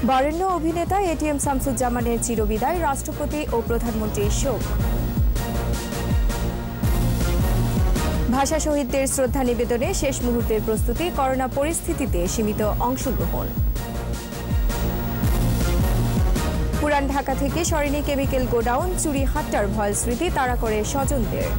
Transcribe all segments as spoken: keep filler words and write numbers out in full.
বরেণ্য অভিনেতা এটিএম শামসুজ্জামানের চিরবিদায় রাষ্ট্রপতি ও প্রধানমন্ত্রীর শোক। ভাষা শহীদদের শ্রদ্ধা নিবেদনে শেষ মুহূর্তের প্রস্তুতি, করোনা পরিস্থিতিতে সীমিত অংশগ্রহণ। পুরান ঢাকা থেকে সরেনি কেমিক্যাল গোডাউন, চুরি হাট্টার ভয় স্মৃতি তাড়া করে স্বজনদের।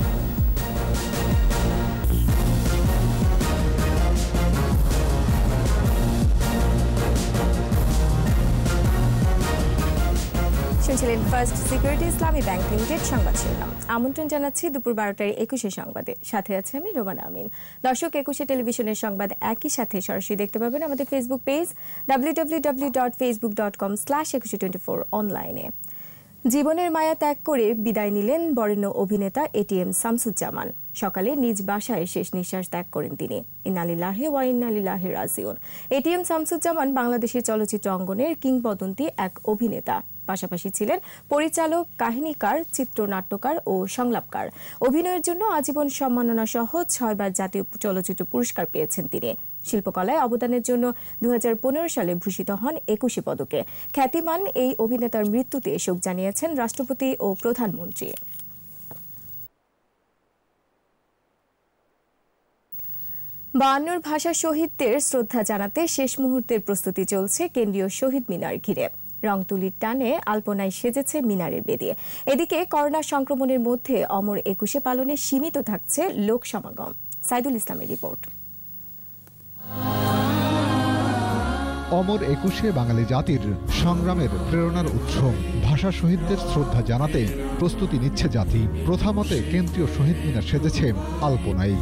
শুনছিলেন first security Islami bank limited সংবাদ শিরোনাম। আমন্ত্রণ জানাচ্ছি দুপুর বারোটার একুশে সংবাদে, সাথে আছে আমি রোমানা আমিন। দর্শক, একুশে টেলিভিশনের সংবাদ একই সাথে সরাসরি দেখতে পাবেন আমাদের Facebook page W W W dot Facebook dot com slash Ekushey twenty four অনলাইনে। জীবনের মায়া ত্যাগ করে বিদায় নিলেন বরেণ্য অভিনেতা এটিএম শামসুজ্জামান। সকালে নিজ বাসায় শেষ নিঃশ্বাস ত্যাগ করেন তিনি। ইন্না লিল্লাহি ওয়া ইন্না ইলাইহি রাজিউন। এটিএম শামসুজ্জামান বাংলাদেশের চলচ্চিত্র অঙ্গনের কিংবদন্তি এক অভিনেতা। পাশাপাশি ছিলেন পরিচালক, কাহিনীকার, চিত্রনাট্যকার ও সংলাপকার। অভিনয়ের জন্য আজীবন সম্মাননা সহ ছয়বার জাতীয় চলচ্চিত্র পুরস্কার পেয়েছেন তিনি। শিল্পকলায় অবদানের জন্য দু হাজার পনেরো সালে ভূষিত হন একুশে পদকে। খ্যাতিমান এই অভিনেতার মৃত্যুতে শোক জানিয়েছেন রাষ্ট্রপতি ও প্রধানমন্ত্রী। বায়ান্নর ভাষা শহীদদের শ্রদ্ধা জানাতে শেষ মুহূর্তের প্রস্তুতি চলছে কেন্দ্রীয় শহীদ মিনার ঘিরে। রংতুলির টানে আলপনায় সেজেছে মিনারের বেদি। এদিকে করোনা সংক্রমণের মধ্যে অমর একুশে পালনে সীমিত থাকছে লোক সমাগম। সাইদুল ইসলামের রিপোর্ট। অমর একুশে বাঙালি জাতির সংগ্রামের প্রেরণার উৎস। ভাষা শহীদদের শ্রদ্ধা জানাতে প্রস্তুতি নিচ্ছে জাতি। প্রথামতে কেন্দ্রীয় শহীদ মিনার সেজেছে আলপনায়।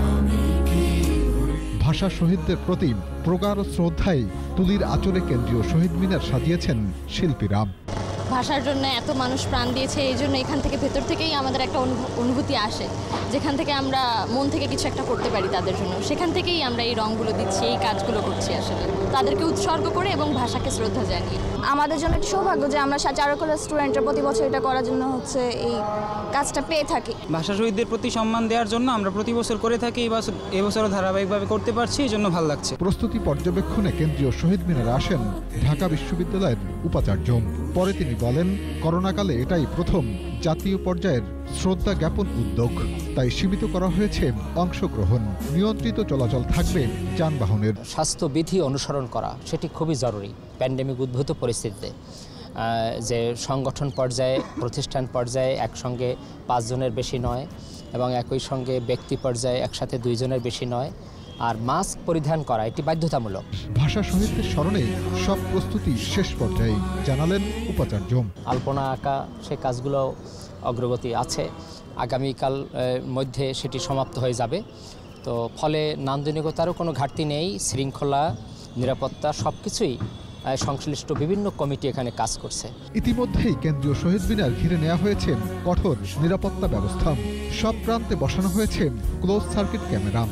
ভাষা শহীদদের প্রতি প্রগাঢ় শ্রদ্ধায় তুলির আঁচলে কেন্দ্রীয় শহীদ মিনার সাজিয়েছেন শিল্পীরা। ভাষার জন্য এত মানুষ প্রাণ দিয়েছে, এই জন্য এখান থেকে ভেতর থেকেই আমাদের একটা অনুভূতি আসে, যেখান থেকে আমরা মন থেকে কিছু একটা করতে পারি তাদের জন্য। সেখান থেকেই আমরা এই রঙগুলো দিচ্ছি, এই কাজগুলো করছি, আসলে তাদেরকে উৎসর্গ করে এবং ভাষাকে শ্রদ্ধা জানিয়ে। আমাদের জন্য একটা সৌভাগ্য যে আমরা চারুকলা স্টুডেন্টরা প্রতি বছর এটা করার জন্য হচ্ছে এই কাজটা পেয়ে থাকি। ভাষা শহীদদের প্রতি সম্মান দেওয়ার জন্য আমরা প্রতি বছর করে থাকি, এবছরও ধারাবাহিকভাবে করতে পারছি, এই জন্য ভালো লাগছে। প্রস্তুতি পর্যবেক্ষণে কেন্দ্রীয় শহীদ মিনারে আসেন ঢাকা বিশ্ববিদ্যালয়ের উপাচার্য। পরে তিনি বলেন, করোনাকালে এটাই প্রথম জাতীয় পর্যায়ের শ্রদ্ধা জ্ঞাপন উদ্যোগ, তাই সীমিত করা হয়েছে অংশগ্রহণ। নিয়ন্ত্রিত চলাচল থাকবে যানবাহনের। স্বাস্থ্যবিধি অনুসরণ করা সেটি খুবই জরুরি প্যান্ডেমিক উদ্ভূত পরিস্থিতিতে। যে সংগঠন পর্যায়ে, প্রতিষ্ঠান পর্যায়ে একসঙ্গে পাঁচজনের বেশি নয় এবং একই সঙ্গে ব্যক্তি পর্যায়ে একসাথে দুইজনের বেশি নয়, আর মাস্ক পরিধান করা এটি বাধ্যতামূলক। ভাষা শহীদদের স্মরণে সব প্রস্তুতি শেষ পর্যায়ে, জানালেন উপাচার্য। আলপনা আঁকা সে কাজগুলো অগ্রগতি আছে, আগামীকাল মধ্যে সেটি সমাপ্ত হয়ে যাবে। তো ফলে নান্দনিকতারও কোনো ঘাটতি নেই। শৃঙ্খলা, নিরাপত্তা সব কিছুই সংশ্লিষ্ট বিভিন্ন কমিটি এখানে কাজ করছে। ইতিমধ্যেই কেন্দ্রীয় শহীদ মিনার ঘিরে নেওয়া হয়েছে কঠোর নিরাপত্তা ব্যবস্থা। সব প্রান্তে বসানো হয়েছে close circuit camera.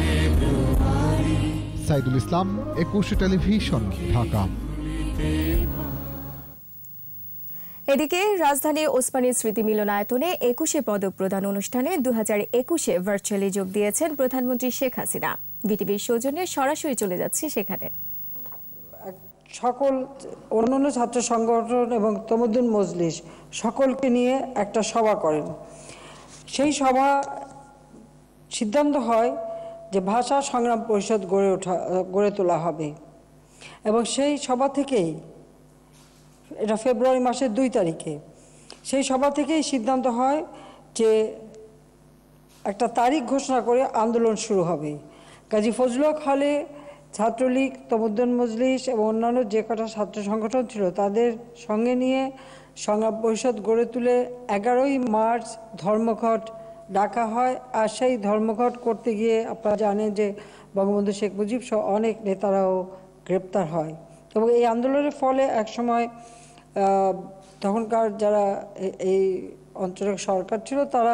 Saidul Islam, Ekushey television, Dhaka. এদিকে রাজধানী ওসমানী স্মৃতি মিলনায়তনে একুশে পদক প্রদান অনুষ্ঠানে দু হাজার একুশে ভার্চুয়ালি যোগ দিয়েছেন প্রধানমন্ত্রী শেখ হাসিনা। বিটিভির সৌজন্যে সরাসরি চলে যাচ্ছে সেখানে। সকল অন্যান্য ছাত্র সংগঠন এবং তমুদ্দুন মজলিস সকলকে নিয়ে একটা সভা করেন। সেই সভা সিদ্ধান্ত হয় যে ভাষা সংগ্রাম পরিষদ গড়ে ওঠা গড়ে তোলা হবে এবং সেই সভা থেকেই, এটা ফেব্রুয়ারি মাসের দুই তারিখে, সেই সভা থেকেই সিদ্ধান্ত হয় যে একটা তারিখ ঘোষণা করে আন্দোলন শুরু হবে। কাজী ফজলুল হক হলে ছাত্রলীগ, তমুদ্দুন মজলিস এবং অন্যান্য যে কটা ছাত্র সংগঠন ছিল তাদের সঙ্গে নিয়ে সংগ্রাম পরিষদ গড়ে তুলে এগারোই মার্চ ধর্মঘট ডাকা হয়। আর সেই ধর্মঘট করতে গিয়ে আপনারা জানেন যে বঙ্গবন্ধু শেখ মুজিব সহ অনেক নেতারাও গ্রেপ্তার হয় এবং এই আন্দোলনের ফলে একসময় তখনকার যারা এই অঞ্চলের সরকার ছিল তারা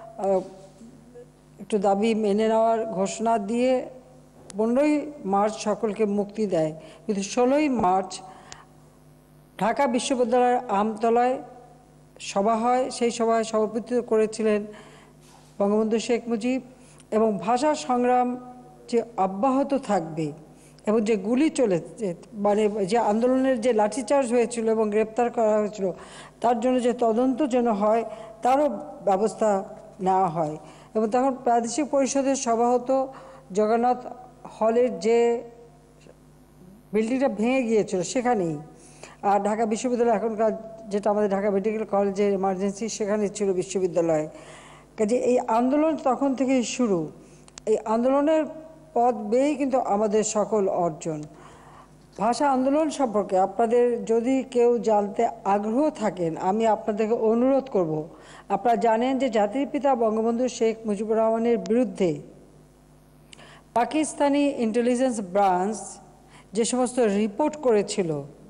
একটু দাবি মেনে নেওয়ার ঘোষণা দিয়ে পনেরোই মার্চ সকলকে মুক্তি দেয়। কিন্তু ষোলোই মার্চ ঢাকা বিশ্ববিদ্যালয়ের আমতলায় সভা হয়। সেই সভায় সভাপতিত্ব করেছিলেন বঙ্গবন্ধু শেখ মুজিব এবং ভাষা সংগ্রাম যে অব্যাহত থাকবে এবং যে গুলি চলেছে, মানে যে আন্দোলনের যে লাঠিচার্জ হয়েছিল এবং গ্রেপ্তার করা হয়েছিল, তার জন্য যে তদন্ত যেন হয় তারও ব্যবস্থা নেওয়া হয়। এবং তখন প্রাদেশিক পরিষদের সভা হতো জগন্নাথ হলের যে বিল্ডিংটা ভেঙে গিয়েছিল সেখানেই। আর ঢাকা বিশ্ববিদ্যালয় এখনকার যেটা আমাদের ঢাকা মেডিকেল কলেজের এমার্জেন্সি, সেখানে ছিল বিশ্ববিদ্যালয়। কাজে এই আন্দোলন তখন থেকেই শুরু। এই আন্দোলনের পথ বেয়েই কিন্তু আমাদের সকল অর্জন। ভাষা আন্দোলন সম্পর্কে আপনাদের যদি কেউ জানতে আগ্রহ থাকেন, আমি আপনাদেরকে অনুরোধ করব, আপনারা জানেন যে জাতির পিতা বঙ্গবন্ধু শেখ মুজিবুর রহমানের বিরুদ্ধে পাকিস্তানি ইন্টেলিজেন্স ব্রাঞ্চ যে সমস্ত রিপোর্ট করেছিল,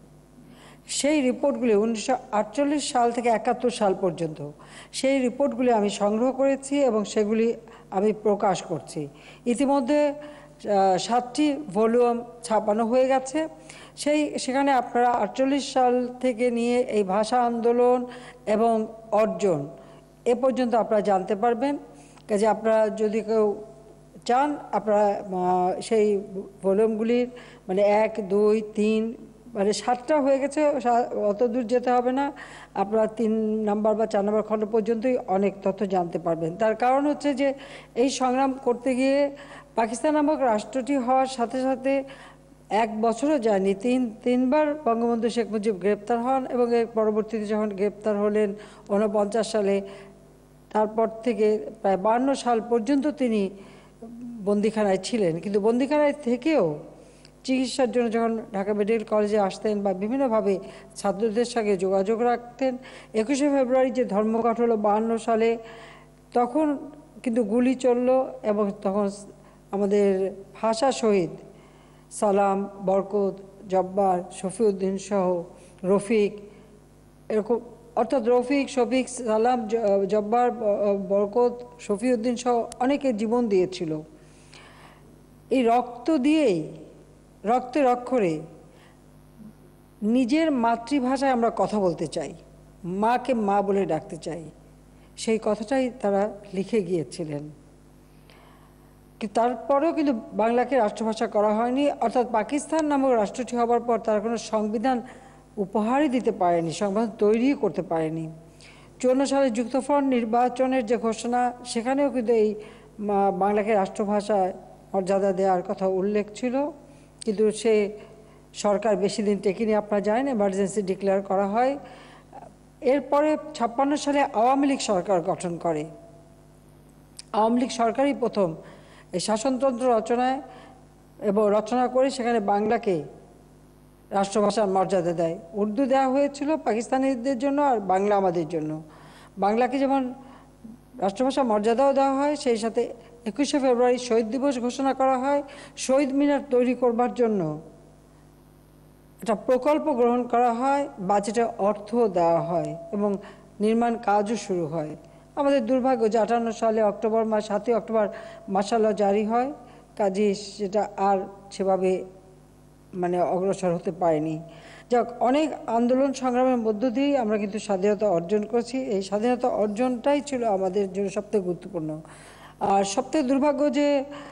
সেই রিপোর্টগুলি উনিশশো আটচল্লিশ সাল থেকে একাত্তর সাল পর্যন্ত সেই রিপোর্টগুলি আমি সংগ্রহ করেছি এবং সেগুলি আমি প্রকাশ করছি। ইতিমধ্যে সাতটি ভলিউম ছাপানো হয়ে গেছে। সেই সেখানে আপনারা আটচল্লিশ সাল থেকে নিয়ে এই ভাষা আন্দোলন এবং অর্জন এ পর্যন্ত আপনারা জানতে পারবেন। কাজে আপনারা যদি কেউ চান, আপনারা সেই ভলিউমগুলির মানে এক দুই তিন মানে সাতটা হয়ে গেছে, অত দূর যেতে হবে না, আপনারা তিন নাম্বার বা চার নম্বর খণ্ড পর্যন্তই অনেক তথ্য জানতে পারবেন। তার কারণ হচ্ছে যে এই সংগ্রাম করতে গিয়ে পাকিস্তান নামক রাষ্ট্রটি হওয়ার সাথে সাথে এক বছরও যায়নি, তিন তিনবার বঙ্গবন্ধু শেখ মুজিব গ্রেপ্তার হন এবং এর পরবর্তীতে যখন গ্রেপ্তার হলেন ঊনপঞ্চাশ সালে, তারপর থেকে প্রায় বান্ন সাল পর্যন্ত তিনি বন্দিখানায় ছিলেন। কিন্তু বন্দিখানায় থেকেও চিকিৎসার জন্য যখন ঢাকা মেডিকেল কলেজে আসতেন বা বিভিন্নভাবে ছাত্রদের সঙ্গে যোগাযোগ রাখতেন, একুশে ফেব্রুয়ারি যে ধর্মঘট হলো বাহান্ন সালে, তখন কিন্তু গুলি চলল এবং তখন আমাদের ভাষা শহীদ সালাম, বরকত, জব্বার, শফিউদ্দিন সহ রফিক, এরকম অর্থাৎ রফিক, শফিক, সালাম, জব্বার, বরকত, শফিউদ্দিন সহ অনেকে জীবন দিয়েছিল। এই রক্ত দিয়েই, রক্তের অক্ষরে নিজের মাতৃভাষায় আমরা কথা বলতে চাই, মাকে মা বলে ডাকতে চাই, সেই কথাটাই তারা লিখে গিয়েছিলেন। তারপরেও কিন্তু বাংলাকে রাষ্ট্রভাষা করা হয়নি, অর্থাৎ পাকিস্তান নামক রাষ্ট্রটি হবার পর তারা কোনো সংবিধান উপহারই দিতে পারেনি, সংবিধান তৈরি করতে পারেনি। চুয়ান্ন সালে যুক্তফ্রন্ট নির্বাচনের যে ঘোষণা, সেখানেও কিন্তু এই বাংলাকে রাষ্ট্রভাষায় মর্যাদা দেওয়ার কথা উল্লেখ ছিল, কিন্তু সে সরকার বেশি দিন টেকেনি, আপনারা জানেন, এমার্জেন্সি ডিক্লেয়ার করা হয়। এরপরে ছাপ্পান্ন সালে আওয়ামী লীগ সরকার গঠন করে। আওয়ামী লীগ সরকারই প্রথম এই শাসনতন্ত্র রচনায় এবং রচনা করে সেখানে বাংলাকে রাষ্ট্রভাষার মর্যাদা দেয়। উর্দু দেওয়া হয়েছিল পাকিস্তানিদের জন্য আর বাংলা আমাদের জন্য। বাংলাকে যেমন রাষ্ট্রভাষা মর্যাদাও দেওয়া হয়, সেই সাথে একুশে ফেব্রুয়ারি শহীদ দিবস ঘোষণা করা হয়। শহীদ মিনার তৈরি করবার জন্য একটা প্রকল্প গ্রহণ করা হয়, বাজেটে অর্থ দেওয়া হয় এবং নির্মাণ কাজও শুরু হয়। আমাদের দুর্ভাগ্য যে আটান্ন সালে অক্টোবর মাস সাতই অক্টোবর মার্শাল ল জারি হয়, কাজে সেটা আর সেভাবে মানে অগ্রসর হতে পারেনি। যাক, অনেক আন্দোলন সংগ্রামের মধ্য দিয়েই আমরা কিন্তু স্বাধীনতা অর্জন করেছি। এই স্বাধীনতা অর্জনটাই ছিল আমাদের জন্য সবথেকে গুরুত্বপূর্ণ। আর সবথেকে দুর্ভাগ্য যে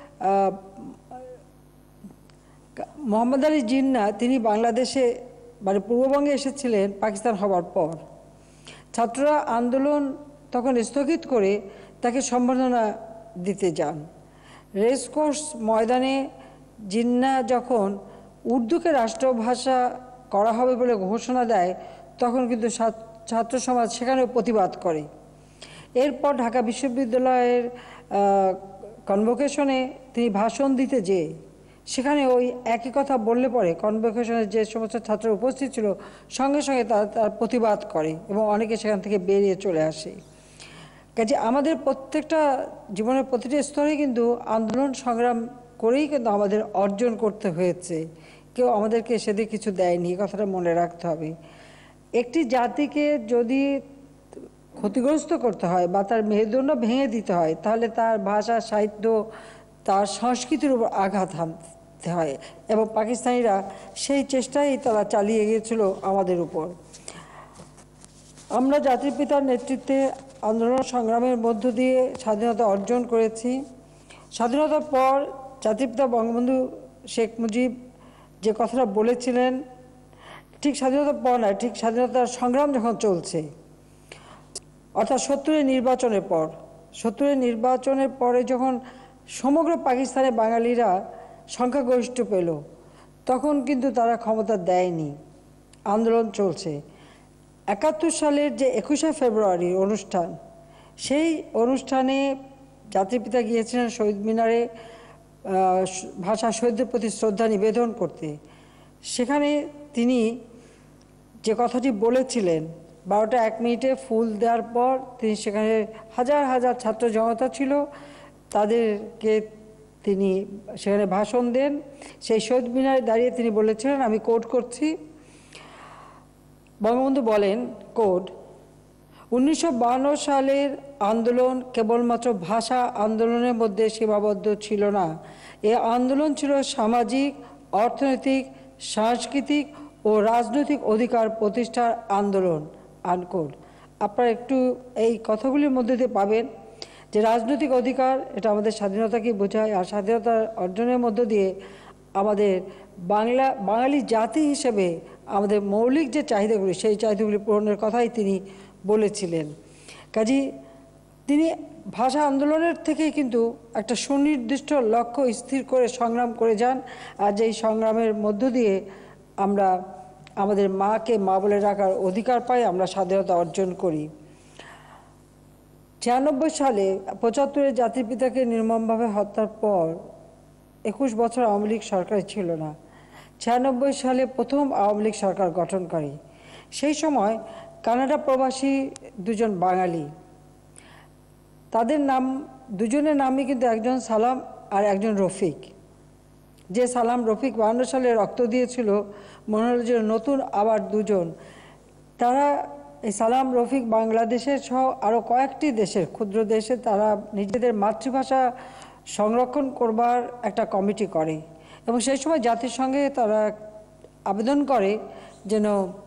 মোহাম্মদ আলী জিন্নাহ তিনি বাংলাদেশে মানে পূর্ববঙ্গে এসেছিলেন পাকিস্তান হবার পর। ছাত্ররা আন্দোলন তখন স্থগিত করে তাকে সম্বর্ধনা দিতে যান। রেসকোর্স ময়দানে জিন্নাহ যখন উর্দুকে রাষ্ট্রভাষা করা হবে বলে ঘোষণা দেয়, তখন কিন্তু ছাত্র সমাজ সেখানেও প্রতিবাদ করে। এরপর ঢাকা বিশ্ববিদ্যালয়ের কনভোকেশনে তিনি ভাষণ দিতে যেয়ে সেখানে ওই একই কথা বললে পরে কনভোকেশনে যে সমস্ত ছাত্র উপস্থিত ছিল সঙ্গে সঙ্গে তার তার প্রতিবাদ করে এবং অনেকে সেখান থেকে বেরিয়ে চলে আসে। কাজে আমাদের প্রত্যেকটা জীবনের প্রতিটি স্তরে কিন্তু আন্দোলন সংগ্রাম করেই কিন্তু আমাদের অর্জন করতে হয়েছে। কেউ আমাদেরকে সেদিকে কিছু দেয়নি, কথাটা মনে রাখতে হবে। একটি জাতিকে যদি ক্ষতিগ্রস্ত করতে হয় বা তার মেরুদণ্ড ভেঙে দিতে হয়, তাহলে তার ভাষা, সাহিত্য, তার সংস্কৃতির উপর আঘাত হানতে হয় এবং পাকিস্তানিরা সেই চেষ্টাই তারা চালিয়ে গিয়েছিল আমাদের উপর। আমরা জাতির পিতার নেতৃত্বে আন্দোলন সংগ্রামের মধ্য দিয়ে স্বাধীনতা অর্জন করেছি। স্বাধীনতার পর জাতির পিতা বঙ্গবন্ধু শেখ মুজিব যে কথাটা বলেছিলেন ঠিক স্বাধীনতার পর নয়, ঠিক স্বাধীনতার সংগ্রাম যখন চলছে, অর্থাৎ সত্তরের নির্বাচনের পর সত্তরের নির্বাচনের পরে যখন সমগ্র পাকিস্তানে বাঙালিরা সংখ্যাগরিষ্ঠ পেল, তখন কিন্তু তারা ক্ষমতা দেয়নি, আন্দোলন চলছে। একাত্তর সালের যে একুশে ফেব্রুয়ারির অনুষ্ঠান, সেই অনুষ্ঠানে জাতির পিতা গিয়েছিলেন শহীদ মিনারে ভাষা শহীদদের প্রতি শ্রদ্ধা নিবেদন করতে। সেখানে তিনি যে কথাটি বলেছিলেন, বারোটা এক মিনিটে ফুল দেওয়ার পর তিনি সেখানে হাজার হাজার ছাত্র জনতা ছিল, তাদেরকে তিনি সেখানে ভাষণ দেন। সেই শহীদ মিনারে দাঁড়িয়ে তিনি বলেছিলেন, আমি কোট করছি, বঙ্গবন্ধু বলেন, কোড, উনিশশো বাহান্ন সালের আন্দোলন কেবলমাত্র ভাষা আন্দোলনের মধ্যে সীমাবদ্ধ ছিল না। এ আন্দোলন ছিল সামাজিক, অর্থনৈতিক, সাংস্কৃতিক ও রাজনৈতিক অধিকার প্রতিষ্ঠার আন্দোলন, আনকোড। আপনারা একটু এই কথাগুলির মধ্যে দিয়ে পাবেন যে রাজনৈতিক অধিকার এটা আমাদের স্বাধীনতাকে বোঝায়, আর স্বাধীনতা অর্জনের মধ্য দিয়ে আমাদের বাংলা বাঙালি জাতি হিসেবে আমাদের মৌলিক যে চাহিদাগুলি, সেই চাহিদাগুলি পূরণের কথাই তিনি বলেছিলেন। কাজী তিনি ভাষা আন্দোলনের থেকেই কিন্তু একটা সুনির্দিষ্ট লক্ষ্য স্থির করে সংগ্রাম করে যান, আর যেই সংগ্রামের মধ্য দিয়ে আমরা আমাদের মাকে মা বলে রাখার অধিকার পাই, আমরা স্বাধীনতা অর্জন করি। ছিয়ানব্বই সালে পঁচাত্তরের জাতির পিতাকে নির্মমভাবে হত্যার পর একুশ বছর আওয়ামী লীগ সরকার ছিল না। ছিয়ানব্বই সালে প্রথম আওয়ামী লীগ সরকার গঠন করে। সেই সময় কানাডা প্রবাসী দুজন বাঙালি, তাদের নাম, দুজনের নামই কিন্তু একজন সালাম আর একজন রফিক। যে সালাম রফিক বাহান্ন সালে রক্ত দিয়েছিল, মনে হল যে নতুন আবার দুজন। তারা এই সালাম রফিক বাংলাদেশের সহ আরও কয়েকটি দেশের, ক্ষুদ্র দেশে তারা নিজেদের মাতৃভাষা সংরক্ষণ করবার একটা কমিটি করে, এবং সেই সময় জাতিসংঘে তারা আবেদন করে যেন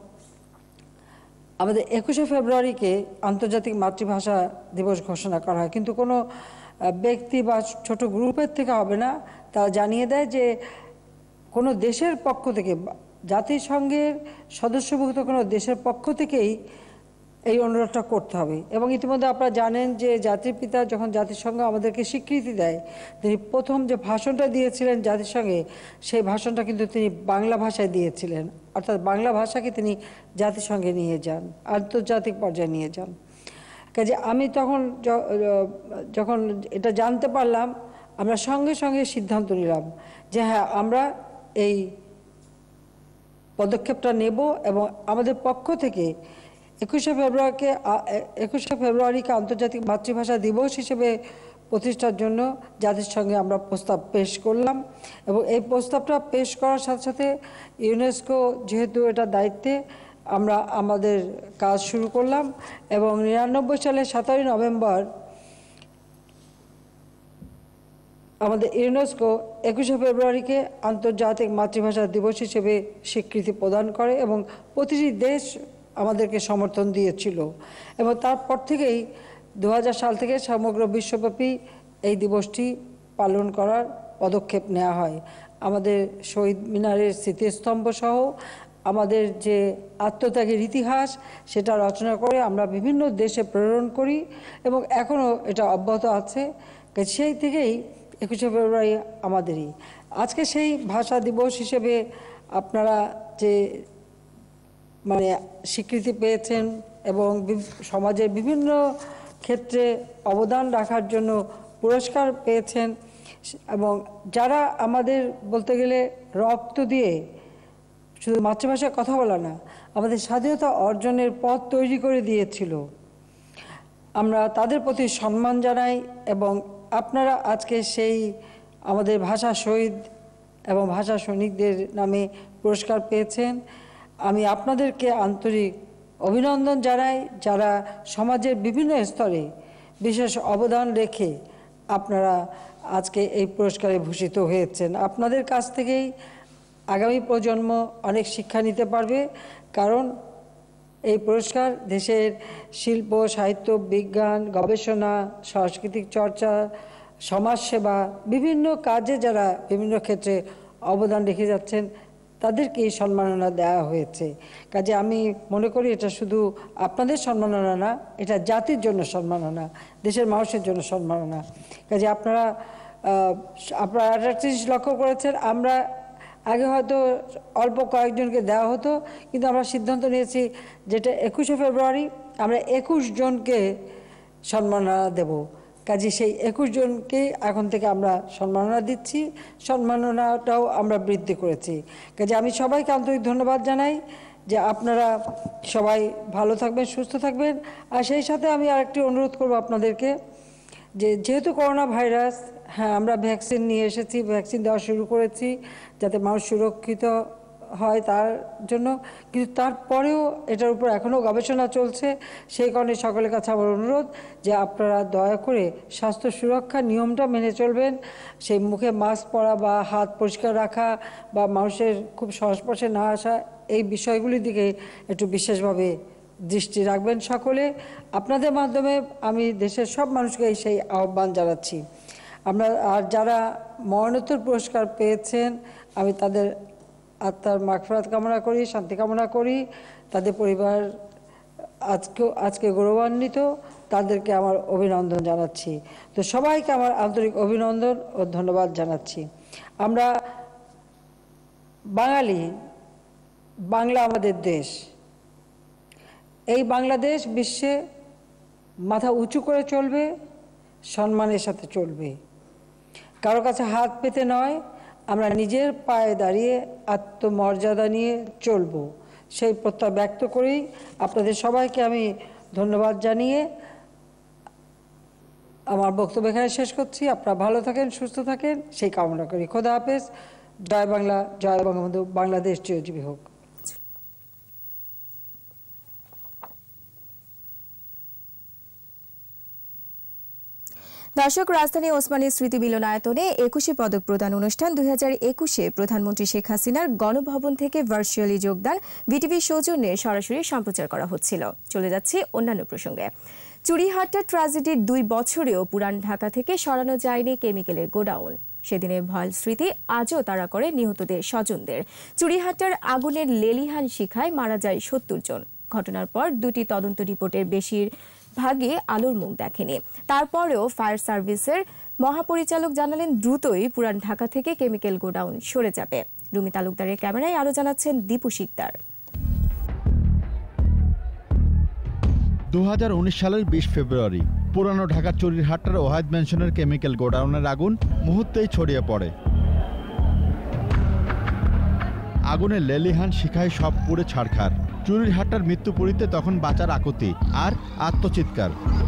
আমাদের একুশে ফেব্রুয়ারিকে আন্তর্জাতিক মাতৃভাষা দিবস ঘোষণা করা হয়। কিন্তু কোনো ব্যক্তি বা ছোট গ্রুপের থেকে হবে না, তারা জানিয়ে দেয় যে কোনো দেশের পক্ষ থেকে, জাতিসংঘের সদস্যভুক্ত কোনো দেশের পক্ষ থেকেই এই অনুরোধটা করতে হবে। এবং ইতিমধ্যে আপনারা জানেন যে জাতির পিতা যখন জাতিসংঘ আমাদেরকে স্বীকৃতি দেয়, তিনি প্রথম যে ভাষণটা দিয়েছিলেন জাতিসংঘে, সেই ভাষণটা কিন্তু তিনি বাংলা ভাষায় দিয়েছিলেন, অর্থাৎ বাংলা ভাষাকে তিনি জাতিসংঘে নিয়ে যান, আন্তর্জাতিক পর্যায়ে নিয়ে যান। কাজে আমি তখন যখন এটা জানতে পারলাম, আমরা সঙ্গে সঙ্গে সিদ্ধান্ত নিলাম যে হ্যাঁ, আমরা এই পদক্ষেপটা নেব এবং আমাদের পক্ষ থেকে একুশে ফেব্রুয়ারিকে একুশে ফেব্রুয়ারিকে আন্তর্জাতিক মাতৃভাষা দিবস হিসেবে প্রতিষ্ঠার জন্য জাতিসংঘে আমরা প্রস্তাব পেশ করলাম। এবং এই প্রস্তাবটা পেশ করার সাথে সাথে ইউনেস্কো যেহেতু এটা দায়িত্বে, আমরা আমাদের কাজ শুরু করলাম। এবং নিরানব্বই সালের সতেরোই নভেম্বর আমাদের ইউনেস্কো একুশে ফেব্রুয়ারিকে আন্তর্জাতিক মাতৃভাষা দিবস হিসেবে স্বীকৃতি প্রদান করে, এবং প্রতিটি দেশ আমাদেরকে সমর্থন দিয়েছিল। এবং তারপর থেকেই দু হাজার সাল থেকে সমগ্র বিশ্বব্যাপী এই দিবসটি পালন করার পদক্ষেপ নেওয়া হয়। আমাদের শহীদ মিনারের স্মৃতিস্তম্ভ সহ আমাদের যে আত্মত্যাগের ইতিহাস, সেটা রচনা করে আমরা বিভিন্ন দেশে প্রেরণ করি, এবং এখনও এটা অব্যাহত আছে। সেই থেকেই একুশে ফেব্রুয়ারি আমাদেরই। আজকে সেই ভাষা দিবস হিসেবে আপনারা যে মানে স্বীকৃতি পেয়েছেন এবং সমাজের বিভিন্ন ক্ষেত্রে অবদান রাখার জন্য পুরস্কার পেয়েছেন, এবং যারা আমাদের বলতে গেলে রক্ত দিয়ে শুধু মাতৃভাষায় কথা বলা না, আমাদের স্বাধীনতা অর্জনের পথ তৈরি করে দিয়েছিল, আমরা তাদের প্রতি সম্মান জানাই। এবং আপনারা আজকে সেই আমাদের ভাষা শহীদ এবং ভাষা সৈনিকদের নামে পুরস্কার পেয়েছেন। আমি আপনাদেরকে আন্তরিক অভিনন্দন জানাই, যারা সমাজের বিভিন্ন স্তরে বিশেষ অবদান রেখে আপনারা আজকে এই পুরস্কারে ভূষিত হয়েছেন। আপনাদের কাছ থেকেই আগামী প্রজন্ম অনেক শিক্ষা নিতে পারবে, কারণ এই পুরস্কার দেশের শিল্প, সাহিত্য, বিজ্ঞান, গবেষণা, সাংস্কৃতিক চর্চা, সমাজসেবা, বিভিন্ন কাজে যারা বিভিন্ন ক্ষেত্রে অবদান রেখে যাচ্ছেন, তাদেরকে এই সম্মাননা দেওয়া হয়েছে। কাজে আমি মনে করি এটা শুধু আপনাদের সম্মাননা না, এটা জাতির জন্য সম্মাননা, দেশের মানুষের জন্য সম্মাননা। কাজে আপনারা আপনারা একটা জিনিস লক্ষ্য করেছেন, আমরা আগে হয়তো অল্প কয়েকজনকে দেওয়া হতো, কিন্তু আমরা সিদ্ধান্ত নিয়েছি যেটা একুশে ফেব্রুয়ারি আমরা একুশ জনকে সম্মাননা দেব। কাজে সেই একুশ জনকে এখন থেকে আমরা সম্মাননা দিচ্ছি, সম্মাননাটাও আমরা বৃদ্ধি করেছি। কাজে আমি সবাইকে আন্তরিক ধন্যবাদ জানাই যে আপনারা সবাই ভালো থাকবেন, সুস্থ থাকবেন। আর সেই সাথে আমি আরেকটি অনুরোধ করব আপনাদেরকে, যে যেহেতু করোনা ভাইরাস, হ্যাঁ আমরা ভ্যাকসিন নিয়ে এসেছি, ভ্যাকসিন দেওয়া শুরু করেছি যাতে মানুষ সুরক্ষিত হয় তার জন্য, কিন্তু তারপরেও এটার উপর এখনও গবেষণা চলছে। সেই কারণে সকলের কাছে আমার অনুরোধ যে আপনারা দয়া করে স্বাস্থ্য সুরক্ষা নিয়মটা মেনে চলবেন। সেই মুখে মাস্ক পরা বা হাত পরিষ্কার রাখা বা মানুষের খুব সংস্পর্শে না আসা, এই বিষয়গুলির দিকে একটু বিশেষভাবে দৃষ্টি রাখবেন সকলে। আপনাদের মাধ্যমে আমি দেশের সব মানুষকে সেই আহ্বান জানাচ্ছি। আমরা আর যারা মরণোত্তর পুরস্কার পেয়েছেন, আমি তাদের আত্মার মাগফিরাত কামনা করি, শান্তি কামনা করি। তাদের পরিবার আজকে আজকে গৌরবান্বিত, তাদেরকে আমার অভিনন্দন জানাচ্ছি। তো সবাইকে আমার আন্তরিক অভিনন্দন ও ধন্যবাদ জানাচ্ছি। আমরা বাঙালি, বাংলা আমাদের দেশ। এই বাংলাদেশ বিশ্বে মাথা উঁচু করে চলবে, সম্মানের সাথে চলবে, কারো কাছে হাত পেতে নয়। আমরা নিজের পায়ে দাঁড়িয়ে আত্মমর্যাদা নিয়ে চলব, সেই প্রত্যয় ব্যক্ত করেই আপনাদের সবাইকে আমি ধন্যবাদ জানিয়ে আমার বক্তব্য এখানে শেষ করছি। আপনারা ভালো থাকেন, সুস্থ থাকেন, সেই কামনা করি। খোদা হাফেজ। জয় বাংলা, জয় বঙ্গবন্ধু, বাংলাদেশ চিরজীবী হোক। দর্শক, রাজধানী ওসমানী স্মৃতি মিলনায়তনে একুশে পদক প্রদান অনুষ্ঠান দুই হাজার একুশে প্রধানমন্ত্রী শেখ হাসিনার গণভবন থেকে ভার্চুয়ালি যোগদান বিটিভির সৌজন্যে সরাসরি সম্প্রচার করা হচ্ছিল। চলে যাচ্ছে অন্যান্য প্রসঙ্গে। চুরিহাট্টা ট্র্যাজেডির দুই বছরেও পুরান ঢাকা থেকে সরানো যায়নি কেমিক্যালের গোডাউন। সেদিনের ভয়াল স্মৃতি আজও তাড়া করে নিহতদের স্বজনদের। চুরিহাট্টার আগুনের লেলিহান শিখায় মারা যায় সত্তর জন। ঘটনার পর দুটি তদন্ত রিপোর্টের বেশির ভাগে আলোর মুখ দেখেনি। তারপরেও ফায়ার সার্ভিসের মহাপরিচালক জানালেন দ্রুতই পুরান ঢাকা থেকে কেমিক্যাল গোডাউন সরে যাবে। রুমি তালুকদারের ক্যামেরায় আরো জানাচ্ছেন দীপু শিকদার। দু হাজার উনিশ সালের বিশ ফেব্রুয়ারি পুরানো ঢাকা চুরিহাট্টার ওয়াহিদ ম্যানশনের কেমিক্যাল গোডাউনের আগুন মুহূর্তেই ছড়িয়ে পড়ে। আগুনের লেলিহান শিখায় সব পুড়ে ছাড়খাড়। চুরিহাট্টার মৃত্যুপুরীতে তখন বাঁচার আকুতি আর আত্মচিৎকার।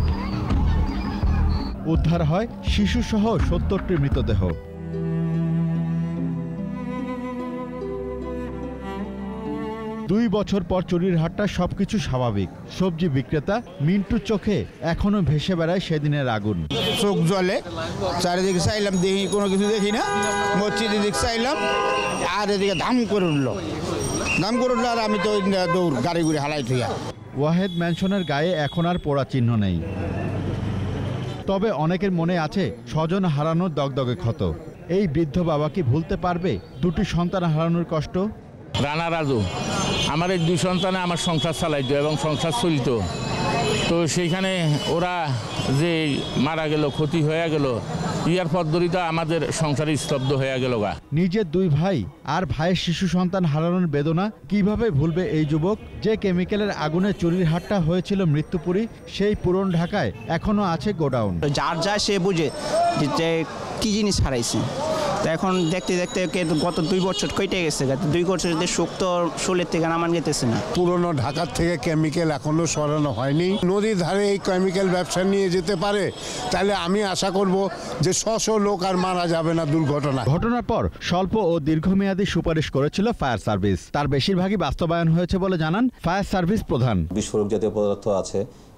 উদ্ধার হয় শিশুসহ সত্তরটি মৃতদেহ। দুই বছর পর চুরিহাট্টার সবকিছু স্বাভাবিক। সবজি বিক্রেতা মিন্টুর চোখে এখনো ভেসে বেড়ায় সেদিনের আগুন। চোখ জ্বলে, চারিদিকে চাইলাম, দেখি কোনো কিছু দেখি না। মসজিদের দিকে চাইলাম, আর এদিকে ধাম করে উঠলো, ধাম করে উঠলো, আর আমি তো দৌড় গাড়ি ঘুরে হালাই থইয়া। ওয়াহেদ ম্যানশনের গায়ে এখন আর পোড়া চিহ্ন নেই, তবে অনেকের মনে আছে স্বজন হারানোর দগদগে ক্ষত। এই বৃদ্ধ বাবা কি ভুলতে পারবে দুটি সন্তান হারানোর কষ্ট? রানা রাজু, আমার এই দুই সন্তানে আমার সংসার চালাইতো এবং সংসার চলত। তো সেইখানে ওরা যে মারা গেল, ক্ষতি হয়ে গেল, ইয়ার পদ্ধতিটা আমাদের সংসারে স্তব্ধ হয়ে গেল গা। নিজের দুই ভাই আর ভাইয়ের শিশু সন্তান হারানোর বেদনা কিভাবে ভুলবে এই যুবক? যে কেমিক্যালের আগুনে চুরিহাট্টা হয়েছিল মৃত্যুপুরী, সেই পুরন ঢাকায় এখনো আছে গোডাউন। যার যা সে বুঝে যে কি জিনিস হারাইছে। তো এখন দেখতে দেখতে গত দুই বছর কেটে গেছে, দুই বছর শুক্ত শোলের থেকে নামান যেতেছে না। পুরনো ঢাকার থেকে কেমিক্যাল এখনো সরানো হয়নি। নদীর ধারে এই কেমিক্যাল ব্যবসা নিয়ে যেতে পারে, তাহলে আমি আশা করব যে শশ লোক আর মারা যাবে না দুর্ঘটনা। ঘটনার পর স্বল্প ও দীর্ঘমেয়াদী সুপারিশ করেছিল ফায়ার সার্ভিস। তার বেশিরভাগই বাস্তবায়ন হয়েছে বলে জানান ফায়ার সার্ভিস প্রধান। বিস্ফোরক জাতীয় পদার্থ আছে,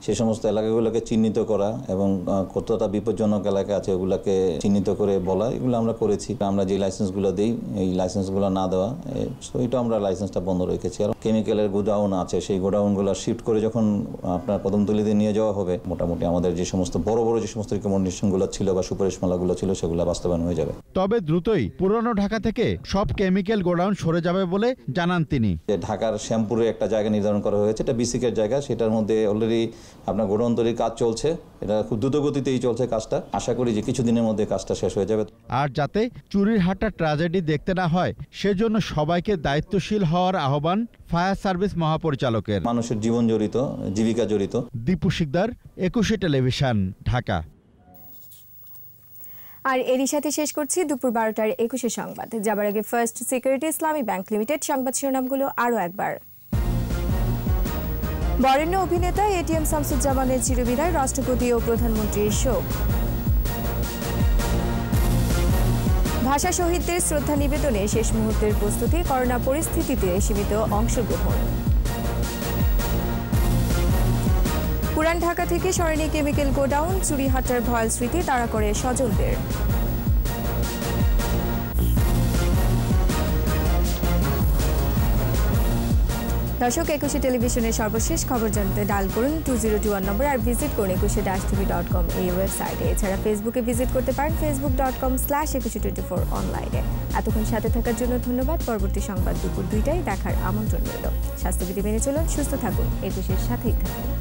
সেই সমস্ত এলাকাগুলোকে চিহ্নিত করা এবং কতটা বিপজ্জনক এলাকা আছে ওগুলোকে চিহ্নিত করে বলা, এগুলো আমরা করেছি। আমরা যে লাইসেন্সগুলো দিই এই লাইসেন্সগুলো না দেওয়া, এটা আমরা লাইসেন্সটা বন্ধ রেখেছি। আর কেমিক্যালের গোডাউন আছে, সেই গোডাউনগুলো শিফট করে যখন আপনার কদমতলীতে নিয়ে যাওয়া হবে, মোটামুটি আমাদের যে সমস্ত বড় বড় যে সমস্ত রিকমেন্ডেশনগুলো ছিল বা সুপারিশমালাগুলো ছিল সেগুলো বাস্তবায়ন হয়ে যাবে। তবে দ্রুতই পুরনো ঢাকা থেকে সব কেমিক্যাল গোডাউন সরে যাবে বলে জানান তিনি। ঢাকার শ্যামপুরে একটা জায়গা নির্ধারণ করা হয়েছে, এটা বিসিকের জায়গা, সেটার মধ্যে অলরেডি আপনার গোডাউন তৈরির কাজ চলছে। এটা খুব দ্রুত গতিতেই চলছে কাজটা। আশা করি যে কিছুদিনের মধ্যে কাজটা শেষ হয়ে যাবে। আর যাতে চুরির হাটটা ট্র্যাজেডি দেখতে না হয় সেজন্য সবাইকে দায়িত্বশীল হওয়ার আহ্বান ফায়ার সার্ভিস মহাপরিচালকের। মানুষের জীবন জড়িত, জীবিকা জড়িত। দীপু শিকদার, একুশে টেলিভিশন, ঢাকা। আর এরই সাথে শেষ করছি দুপুর বারোটার একুশে সংবাদ। যাবার আগে first security Islami bank limited সংবাদ শিরোনামগুলো আরও একবার। বরেণ্য অভিনেতা এটিএম শামসুজ্জামানের চিরবিদায় রাষ্ট্রপতি ও প্রধানমন্ত্রীর শোক। ভাষা শহীদদের শ্রদ্ধা নিবেদনে শেষ মুহূর্তের প্রস্তুতি, করোনা পরিস্থিতিতে সীমিত অংশগ্রহণ। পুরান ঢাকা থেকে সরেনি কেমিক্যাল গোডাউন, চুরি হাটার ভয়াল স্মৃতি তাড়া করে স্বজনদের। দর্শক, একুশে টেলিভিশনের সর্বশেষ খবর জানতে ডায়াল করুন টু জিরো টু ওয়ান নম্বর আর ভিজিট করুন Ekushey dash TV dot com এই ওয়েবসাইটে। এছাড়া ফেসবুকে ভিজিট করতে পারেন Facebook dot com slash Ekushey twenty four অনলাইনে। এতক্ষণ সাথে থাকার জন্য ধন্যবাদ। পরবর্তী সংবাদ দুপুর দুইটায় দেখার আমন্ত্রণ রইল। স্বাস্থ্যবিধি মেনে চলুন, সুস্থ থাকুন, একুশের সাথেই থাকুন।